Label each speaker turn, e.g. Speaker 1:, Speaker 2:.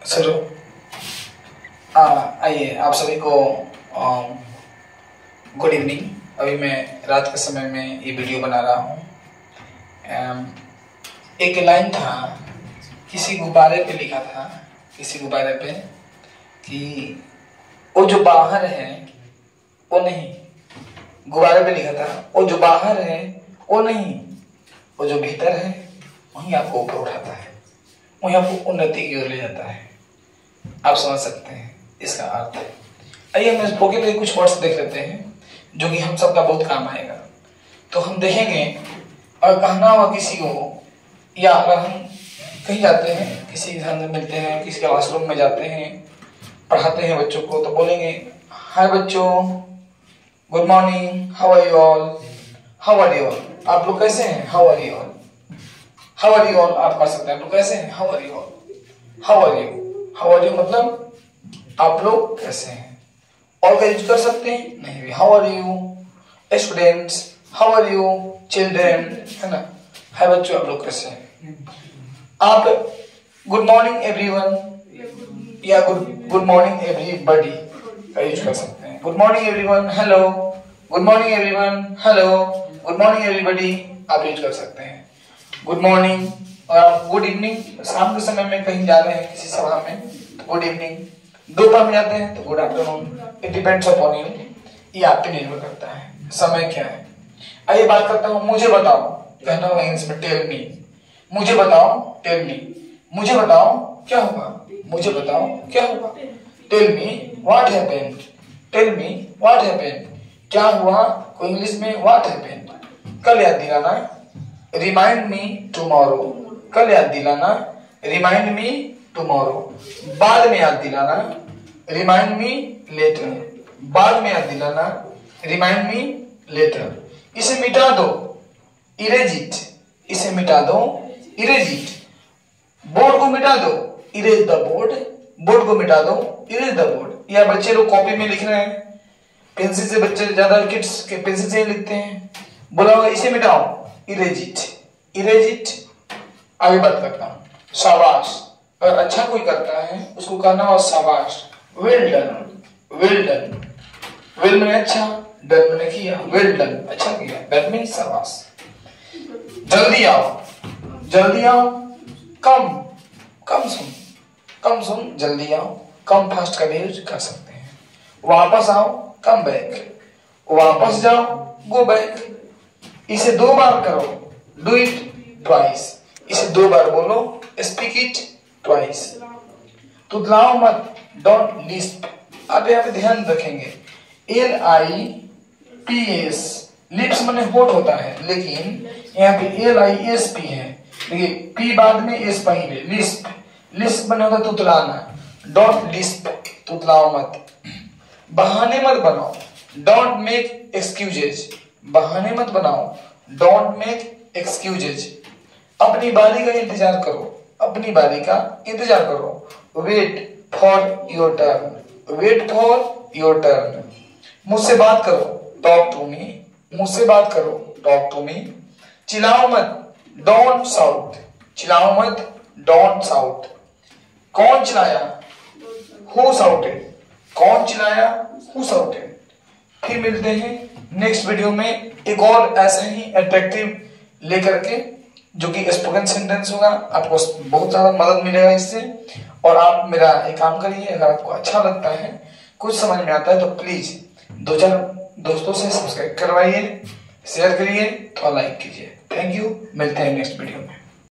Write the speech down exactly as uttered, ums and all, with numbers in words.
Speaker 1: शुरू। आइए आप सभी को गुड इवनिंग। अभी मैं रात के समय में ये वीडियो बना रहा हूँ। एक लाइन था, किसी गुब्बारे पे लिखा था, किसी गुब्बारे पे कि वो जो बाहर है वो नहीं, गुब्बारे पे लिखा था वो जो बाहर है वो नहीं, वो जो भीतर है वहीं आपको ऊपर उठाता है, वहीं आपको उन्नति की ओर ले जाता है। आप समझ सकते हैं इसका अर्थ है। आइए हम इस पोके के कुछ वर्ड्स देख लेते हैं जो कि हम सबका बहुत काम आएगा। तो हम देखेंगे, और कहना हुआ किसी को, या अगर हम कहीं जाते हैं, किसी इंसान से मिलते हैं, किसी क्लासरूम में जाते हैं, पढ़ाते हैं बच्चों को, तो बोलेंगे हाय बच्चों, good morning, how are you all, how are you all, आप लोग कैसे हैं, how are you all, how are you all आप कर सकते हैं, आप लोग कैसे हैं, how are you all, how are you, how are you मतलब आप लोग कैसे हैं। और का यूज कर सकते हैं नहीं भी, how are you students, how are you children, है ना, हाय बच्चों आप लोग कैसे हैं। आप गुड मॉर्निंग एवरीवन या गुड गुड मॉर्निंग एवरीबॉडी का यूज कर सकते हैं। Good morning everyone, hello, good morning everyone, hello, good morning everybody आप यूज कर सकते हैं। गुड मॉर्निंग और गुड इवनिंग, शाम के समय में कहीं जा रहे हैं किसी सभा में तो गुड इवनिंग, दोपहर में जाते हैं तो good afternoon, it depends upon you, ये आप पे निर्भर करता है समय क्या है। आइए बात करता हूँ, मुझे बताओ, कहना होगा इंग्लिश में टेल मी, मुझे बताओ, टेल मी, मुझे बताओ क्या होगा, मुझे बताओ क्या होगा, tell me what happened, tell me what happened, क्या हुआ, को इंग्लिश में व्हाट हैपेंड, कल याद दिलाना, रिमाइंड मी टुमारो, कल याद दिलाना, रिमाइंड मी टुमारो, बाद में याद दिलाना, रिमाइंड मी लेटर, बाद में याद दिलाना, रिमाइंड मी लेटर। इसे मिटा दो, इरेज इट, इसे मिटा दो, इरेज इट, बोर्ड को मिटा दो, इरेज द बोर्ड, बोर्ड को मिटा दो, इरेज द बोर्ड। या बच्चे लोग कॉपी में लिख रहे हैं, पेंसिल से, बच्चे ज्यादा किड्स के पेंसिल से लिखते हैं, बोला होगा इसे मिटाओ, इरेज इट, इरेज इट। आगे बात करता हूं, शाबाश, अगर अच्छा कोई करता है उसको कहना हो शाबाश, well done, well done, well मैंने अच्छा, डन मैंने किया, वेल डन अच्छा किया, डन मीन शाबाश। जल्दी आओ, जल्दी आओ, कम, कम सुन, कम सुन, जल्दी आओ, कम फास्ट का भी यूज कर सकते हैं। वापस आओ, कम बैक, वापस जाओ, गो बैक। इसे दो बार करो, डू इट ट्वाइस, इसे दो बार बोलो, स्पीक इट ट्वाइस। तुतलाओ मत, डोंट लिस्प, आप यहाँ पे ध्यान रखेंगे, L I P S, lips मैंने होठ होता है, लेकिन यहाँ पे एल आई एस पी है, देखिए पी बाद में एस पहले, लिस्प, लिस्प मैंने होता तुतलाना, डोंट लिस्प, तुतलाओ मत। बहाने मत बनाओ, डोंट मेक एक्सक्यूजेज, बहाने मत बनाओ, डोंट मेक एक्सक्यूजेज। अपनी बारी का इंतजार करो, अपनी बारी का इंतजार करो, wait for your turn, wait for your turn. मुझसे बात करो, टॉक टू मी, मुझसे बात करो, टॉक टू मी। चिल्लाओ मत, डोंट शाउट, चिल्लाओ मत, डोंट शाउट। कौन चिल्लाया, हु शाउटेड, कौन चिल्लाया, हु शाउटेड। फिर मिलते हैं नेक्स्ट वीडियो में एक और ऐसा ही अट्रैक्टिव लेकर के, जो कि स्पोकन सेंटेंस होगा। आपको बहुत ज्यादा मदद मिलेगा इससे। और आप मेरा एक काम करिए, अगर आपको अच्छा लगता है, कुछ समझ में आता है, तो प्लीज दो चार दोस्तों से सब्सक्राइब करवाइए, शेयर करिए, थोड़ा लाइक कीजिए। थैंक यू, मिलते हैं नेक्स्ट वीडियो में।